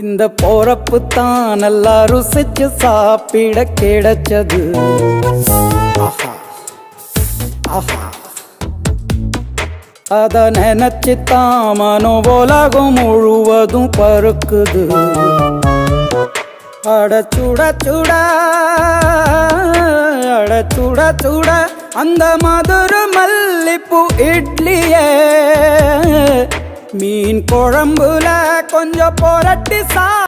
இந்த போறப்பு தான் நல்லா ருசிச்சு சாப்பிட கிடைச்சது. ஆஹா ஆஹா அத நினைச்சுத்தான் மனோ உலகம் முழுவதும் பருக்குது. அட சுட சுட அட சுட சுட அந்த மதுரை மல்லிப்பூ இட்லியே மீன் குழம்புல கொஞ்சம் புரட்டி